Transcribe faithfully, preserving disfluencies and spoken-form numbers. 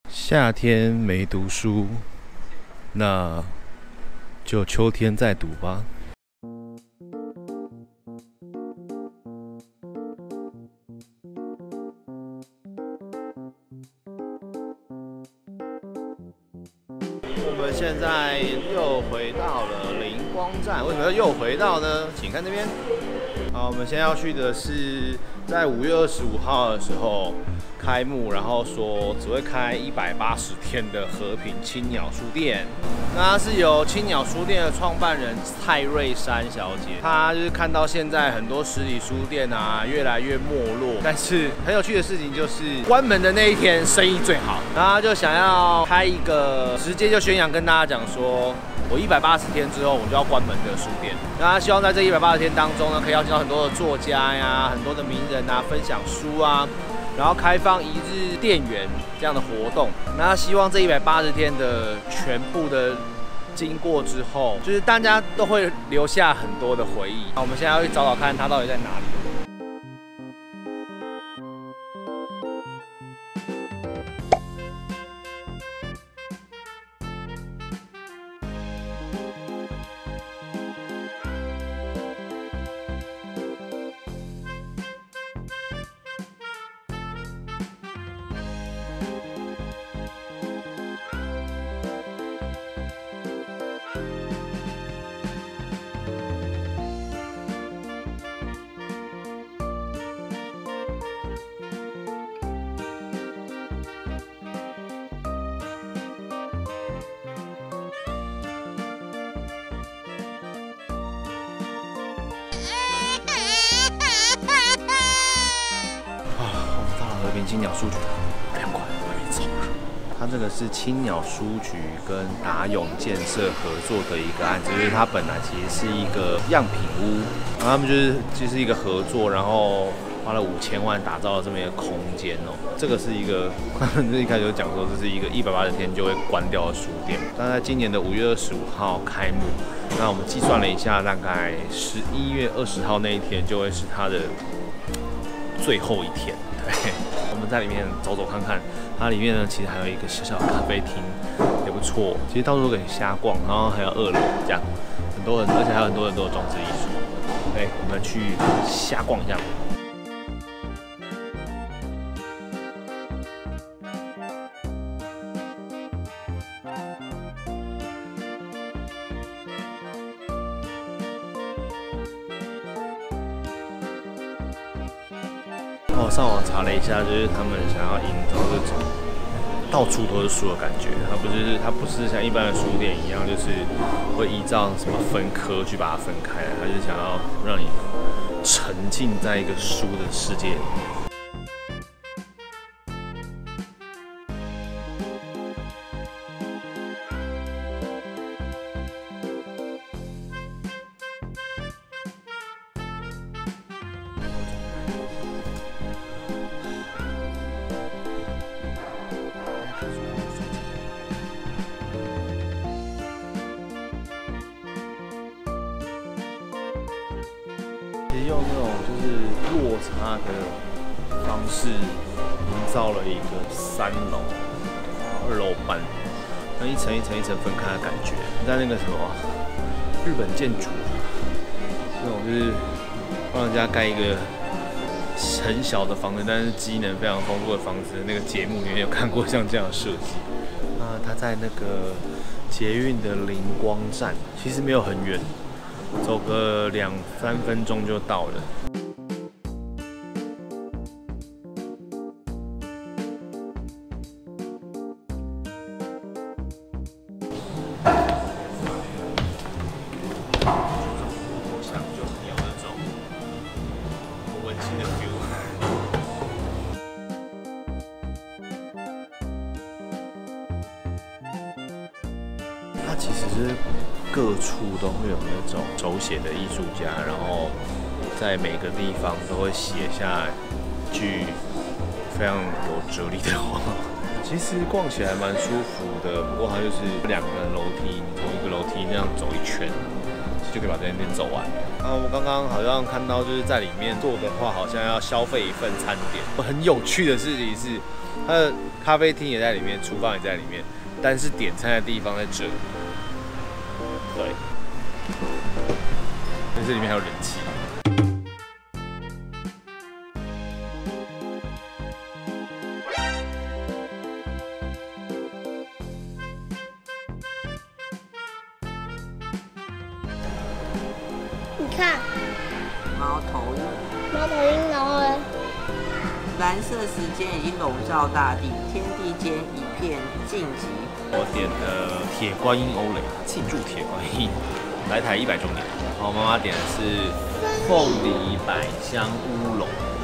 夏天没读书，那就秋天再读吧。我们现在又回到了灵光站，为什么又回到呢？请看这边。好，我们现在要去的是在五月二十五号的时候开幕，然后说只会开一百八十天的和平青鸟书店。那它是由青鸟书店的创办人蔡瑞珊小姐，她就是看到现在很多实体书店啊越来越没落，但是很有趣的事情就是关门的那一天生意最好，然后她就想要开一个直接就宣扬跟大家讲说，我一百八十天之后我就要关门的书店。那他希望在这一百八十天当中呢，可以邀请到很多的作家呀、很多的名人啊，分享书啊，然后开放一日店员这样的活动。那他希望这一百八十天的全部的经过之后，就是大家都会留下很多的回忆。那我们现在要去找找看他到底在哪里。和平青鸟书局，凉快，外面超热。它这个是青鸟书局跟达永建设合作的一个案子，就是它本来其实是一个样品屋，然后他们就是就是一个合作，然后花了五千万打造了这么一个空间哦。这个是一个，他们一开始就讲说这是一个一百八十天就会关掉的书店，但在今年的五月二十五号开幕。那我们计算了一下，大概十一月二十号那一天就会是它的最后一天。对。我们在里面走走看看，它里面呢其实还有一个小小的咖啡厅，也不错。其实到处都可以瞎逛，然后还有二楼这样，很多人，而且还有很多很多的装置艺术。对，我们去瞎逛一下。我上网查了一下，就是他们想要营造这种到处都是书的感觉。它不是，它不是像一般的书店一样，就是会依照什么分科去把它分开。它就是想要让你沉浸在一个书的世界里面。其实用那种就是落差的方式，营造了一个三楼、二楼半，那一层一层一层分开的感觉，在那个什么日本建筑，那种就是帮人家盖一个很小的房子，但是机能非常丰富的房子。那个节目里面有看过像这样的设计。那它在那个捷运的灵光站，其实没有很远。走个两三分钟就到了。我想就有那种很温馨的 feel。它其实是各处都会有那种手写的艺术家，然后在每个地方都会写下句非常有哲理的话。其实逛起来蛮舒服的，不过它就是两个楼梯，你从一个楼梯那样走一圈，就可以把这间店走完。啊，我刚刚好像看到，就是在里面做的话，好像要消费一份餐点。很有趣的事情是， 它的咖啡厅也在里面，厨房也在里面，但是点餐的地方在这。对，但是里面还有人气。 你看， 猫头鹰， 猫头鹰，然后呢？ 蓝色时间已经笼罩大地，天地间一片静寂。 我点的铁观音欧蕾，庆祝铁观音来台一百周年。然后妈妈点的是凤梨百香乌龙。